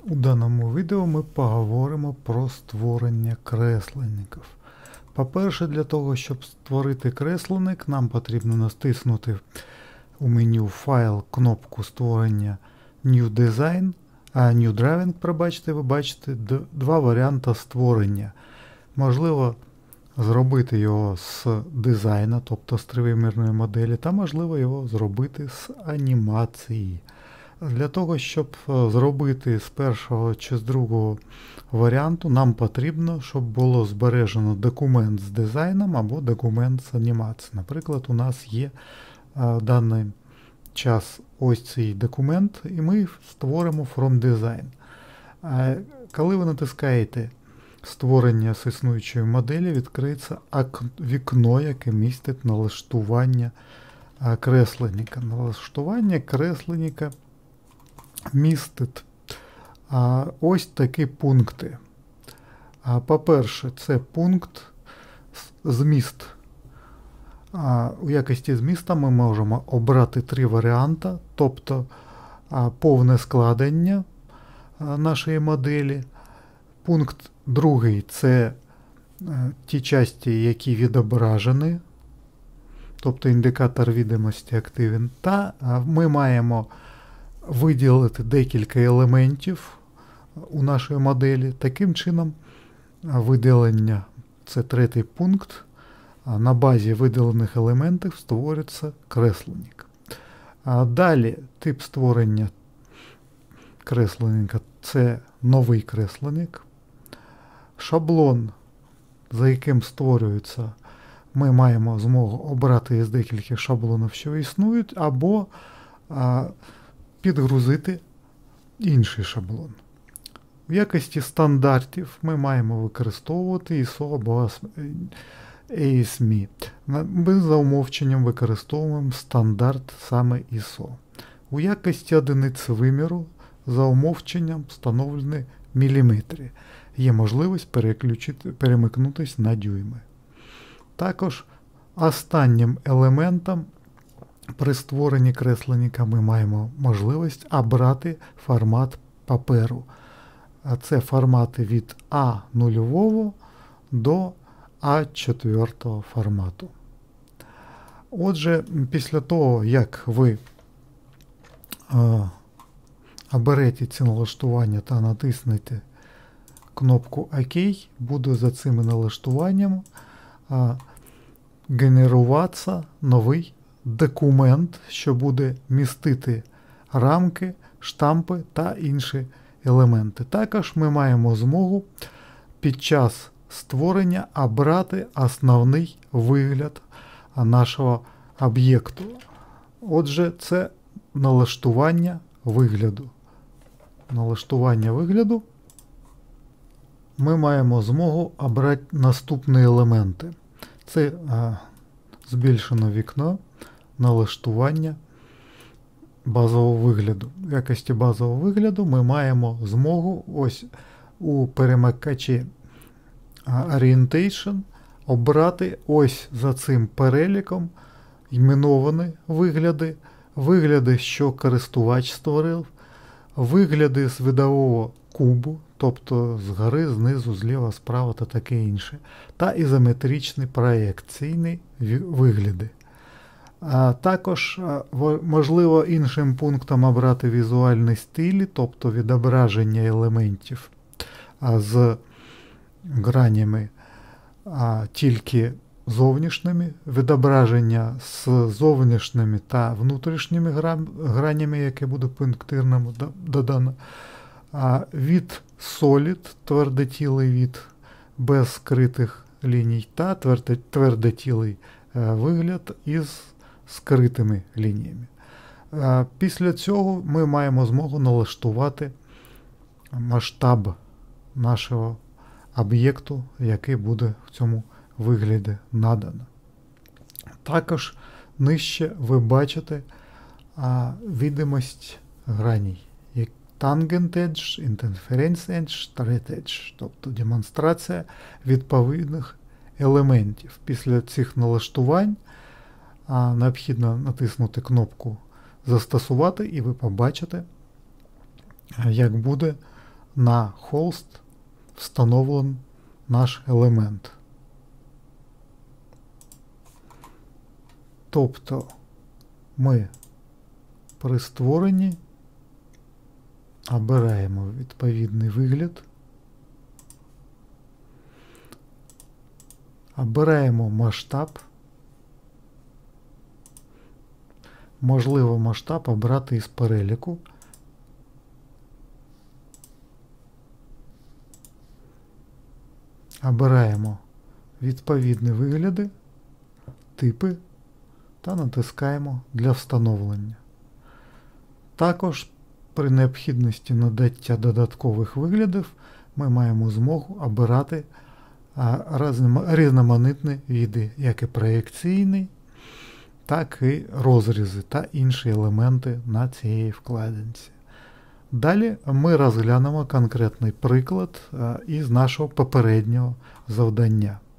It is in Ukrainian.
У даному відео ми поговоримо про створення кресленників. По-перше, для того, щоб створити кресленник, нам потрібно натиснути у меню Файл кнопку створення New Design, New Drawing, пробачте, ви бачите два варіанти створення. Можливо, зробити його з дизайну, тобто з тривимірної моделі, та можливо його зробити з анімації. Для того, щоб зробити з першого чи з другого варіанту, нам потрібно, щоб було збережено документ з дизайном або документ з анімацією. Наприклад, у нас є в даний час ось цей документ, і ми створимо From Design. Коли ви натискаєте створення з існуючої моделі, відкриється вікно, яке містить налаштування кресленника. Налаштування кресленника містить ось такі пункти. По-перше, це пункт зміст. У якості зміста ми можемо обрати три варіанти, тобто повне складення нашої моделі. Пункт другий – це ті частини, які відображені, тобто індикатор відомості активен. Та ми маємо виділити декілька елементів у нашій моделі. Таким чином, виділення – це третій пункт. На базі виділених елементів створюється кресленник. Далі тип створення кресленника – це новий кресленник. Шаблон, за яким створюється, ми маємо змогу обрати із декількох шаблонів, що існують, або підгрузити інший шаблон. В якості стандартів ми маємо використовувати ISO або ASME. Ми за умовченням використовуємо стандарт саме ISO. У якості одиниці виміру за умовченням встановлені міліметри. Є можливість перемикнутися на дюйми. Також останнім елементом при створенні кресленника ми маємо можливість обрати формат паперу. Це формати від А0 до А4 формату. Отже, після того, як ви оберете ці налаштування та натиснете кнопку ОК, буде за цими налаштуваннями генеруватися новий документ, що буде містити рамки, штампи та інші елементи. Також ми маємо змогу під час створення обрати основний вигляд нашого об'єкту. Отже, це налаштування вигляду. Налаштування вигляду ми маємо змогу обрати наступні елементи. Це збільшено вікно, налаштування базового вигляду. В якості базового вигляду ми маємо змогу ось у перемикачі Orientation обрати ось за цим переліком іменовані вигляди, вигляди, що користувач створив, вигляди з видового кубу, тобто згори, знизу, зліва, справа та таке інше, та ізометричні проєкційні вигляди. Також можливо іншим пунктом обрати візуальні стилі, тобто відображення елементів з гранями тільки зовнішніми, відображення з зовнішніми та внутрішніми гранями, яке буде пунктирному додано. Від Solid, твердотілий від без скритих ліній, та твердотілий вигляд із скритими лініями. Після цього ми маємо змогу налаштувати масштаб нашого об'єкту, який буде в цьому вигляді надано. Також нижче ви бачите відомість граній. Tangent Edge, Interference Edge та Red Edge, тобто демонстрація відповідних елементів. Після цих налаштувань необхідно натиснути кнопку Застосувати, і ви побачите, як буде на холст встановлен наш елемент. Тобто ми при створенні обираємо відповідний вигляд, обираємо масштаб. Можливо масштаб обрати із переліку. Обираємо відповідні вигляди, типи та натискаємо для встановлення. Також при необхідності надання додаткових виглядів ми маємо змогу обирати різноманітні види, як і проєкційний, так і розрізи та інші елементи на цій вкладинці. Далі ми розглянемо конкретний приклад із нашого попереднього завдання.